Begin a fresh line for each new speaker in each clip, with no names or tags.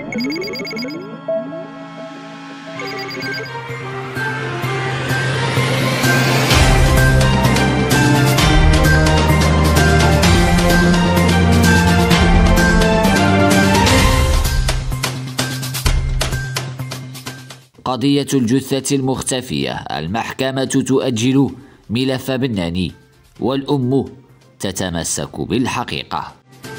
قضية الجثة المختفية. المحكمة تؤجل ملف بناني والأم تتمسك بالحقيقة.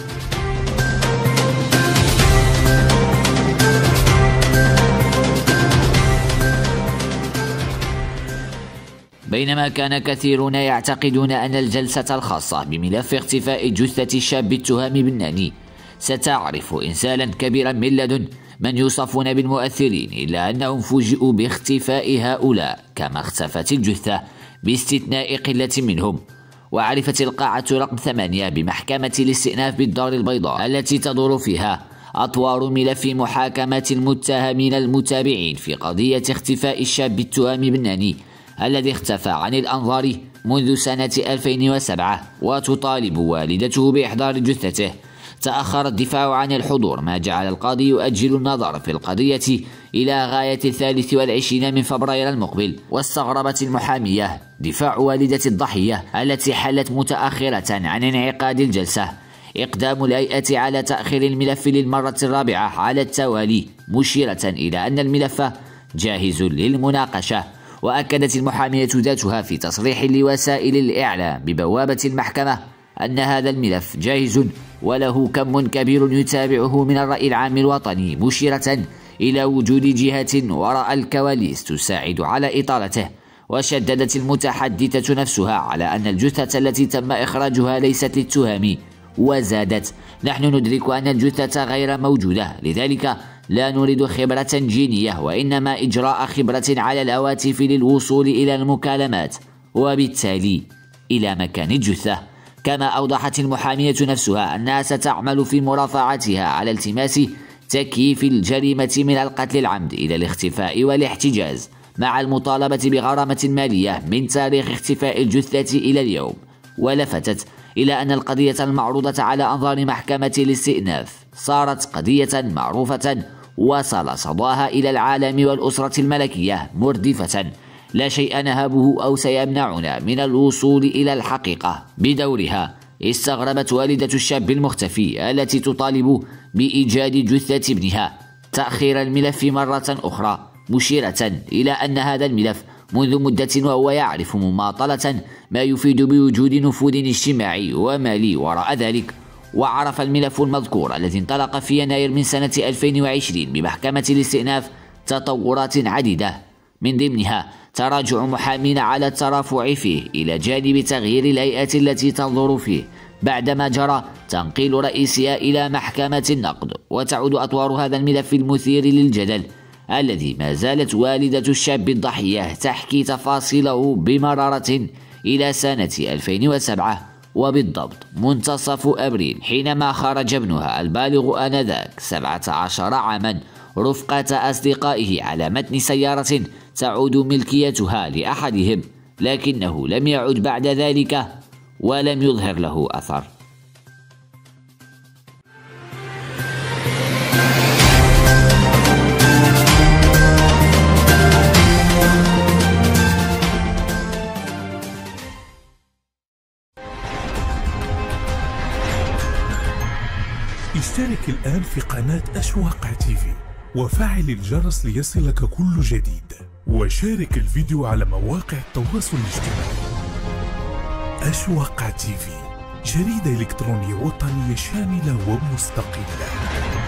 بينما كان كثيرون يعتقدون أن الجلسة الخاصة بملف اختفاء جثة الشاب التهام بناني ستعرف إنسالا كبيرا من لدن من يوصفون بالمؤثرين، إلا أنهم فوجئوا باختفاء هؤلاء كما اختفت الجثة باستثناء قلة منهم. وعرفت القاعة رقم 8 بمحكمة الاستئناف بالدار البيضاء التي تدور فيها أطوار ملف محاكمة المتهمين المتابعين في قضية اختفاء الشاب التهام بناني الذي اختفى عن الأنظار منذ سنة 2007، وتطالب والدته بإحضار جثته. تأخر الدفاع عن الحضور، ما جعل القاضي يؤجل النظر في القضية إلى غاية 23 من فبراير المقبل. واستغربت المحامية دفاع والدة الضحية التي حلت متأخرة عن انعقاد الجلسة إقدام الهيئة على تأخير الملف للمرة الرابعة على التوالي، مشيرة إلى أن الملف جاهز للمناقشة. وأكدت المحامية ذاتها في تصريح لوسائل الإعلام ببوابة المحكمة أن هذا الملف جاهز وله كم كبير يتابعه من الرأي العام الوطني، مشيرة إلى وجود جهة وراء الكواليس تساعد على إطالته. وشددت المتحدثة نفسها على أن الجثة التي تم إخراجها ليست للتهام، وزادت: نحن ندرك أن الجثة غير موجودة، لذلك لا نريد خبرة جينية، وإنما إجراء خبرة على الهواتف للوصول إلى المكالمات وبالتالي إلى مكان الجثة. كما أوضحت المحامية نفسها أنها ستعمل في مرافعتها على التماس تكييف الجريمة من القتل العمد إلى الاختفاء والاحتجاز، مع المطالبة بغرامة مالية من تاريخ اختفاء الجثة إلى اليوم. ولفتت إلى أن القضية المعروضة على أنظار محكمة الاستئناف صارت قضية معروفة وصل صداها إلى العالم والأسرة الملكية مردفة، لا شيء نهبه أو سيمنعنا من الوصول إلى الحقيقة. بدورها استغربت والدة الشاب المختفي التي تطالب بإيجاد جثة ابنها تأخير الملف مرة أخرى، مشيرة إلى أن هذا الملف منذ مدة وهو يعرف مماطلة ما يفيد بوجود نفوذ اجتماعي ومالي وراء ذلك. وعرف الملف المذكور الذي انطلق في يناير من سنة 2020 بمحكمة الاستئناف تطورات عديدة، من ضمنها تراجع محامين على الترافع فيه إلى جانب تغيير الهيئة التي تنظر فيه بعدما جرى تنقيل رئيسها إلى محكمة النقد. وتعود أطوار هذا الملف المثير للجدل الذي ما زالت والدة الشاب الضحية تحكي تفاصيله بمرارة إلى سنة 2007 وبالضبط منتصف أبريل، حينما خرج ابنها البالغ آنذاك 17 عاما رفقة أصدقائه على متن سيارة تعود ملكيتها لأحدهم، لكنه لم يعد بعد ذلك ولم يظهر له أثر.
اشترك الآن في قناة أشواق تيفي وفعل الجرس ليصلك كل جديد، وشارك الفيديو على مواقع التواصل الاجتماعي. أشواق تيفي، جريدة إلكترونية وطنية شاملة ومستقلة.